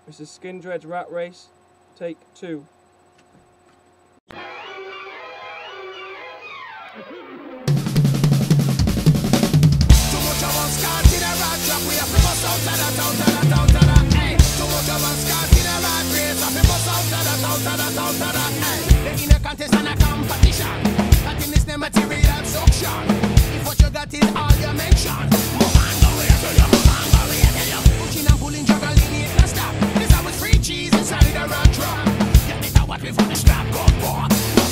This is Skindred Rat Race, take 2. Material suction. If what you got is all you mention, pushing and pulling, juggling it non stop. There's always free cheese inside the rock drop. You think I what before the strap goes for.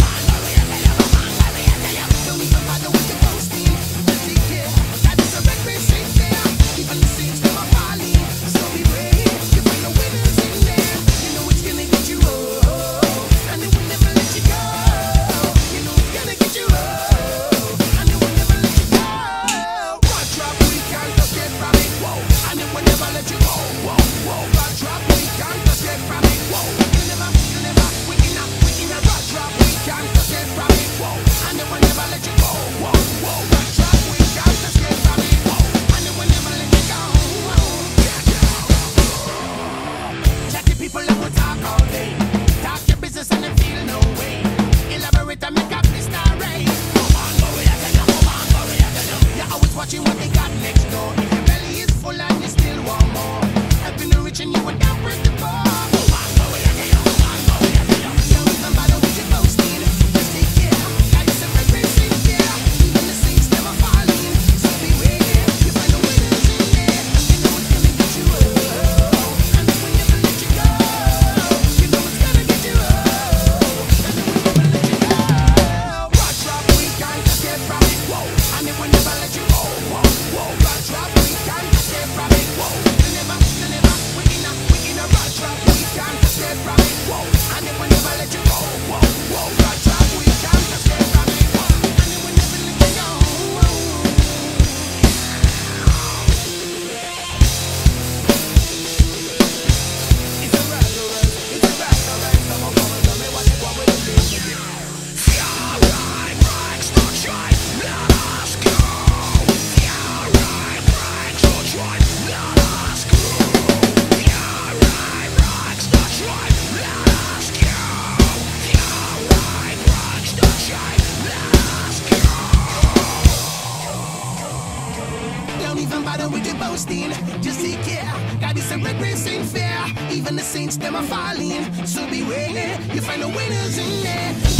Don't even bother with the posting. Just take care. That is a red race ain't there. Even the saints them are falling. So beware. You find the winners in there. You know it's gonna get you and it will never let you go. You know it's gonna get you and it will never let you go. One drop we can't just get from it. And it will never let you go. One drop we can't just get from it. You never, we in a rock drop we can't just get from it. And it will never let you go. One drop we can't just get from it. And it will never let you go. Check the people that will talk all day. Talk your business and then feel no way. Elaborate and make up the story. You're always watching what they got next door. If your belly is full and you still want more, helping the rich and you would not break the bar. Don't even bother with your boasting. Just take care. Got yourself a great thing here. Even the saints never falling. So beware. You find the winners in there. You know it's gonna get you and it will never let you go. You know it's gonna get you and it will never let you go. Rock drop we can't just get from it. And it will never let you go. Rock drop we can't just get from it. You never, we in a rock drop we can't just get from it. And it will never let you go. Rock drop we can't just get from it. And it will never let you go. It's a rock race, it's a rock race. Someone come and tell me what they want with the music. Fire breaks the chain, let us go. Fire breaks the chain, let us go. Fire breaks the chain, let us go. Fire breaks the chain, let us go. Don't even bother with your boasting. Just take care. God is a red race ain't fair. Even the saints them are falling. So beware. You find the winners in there.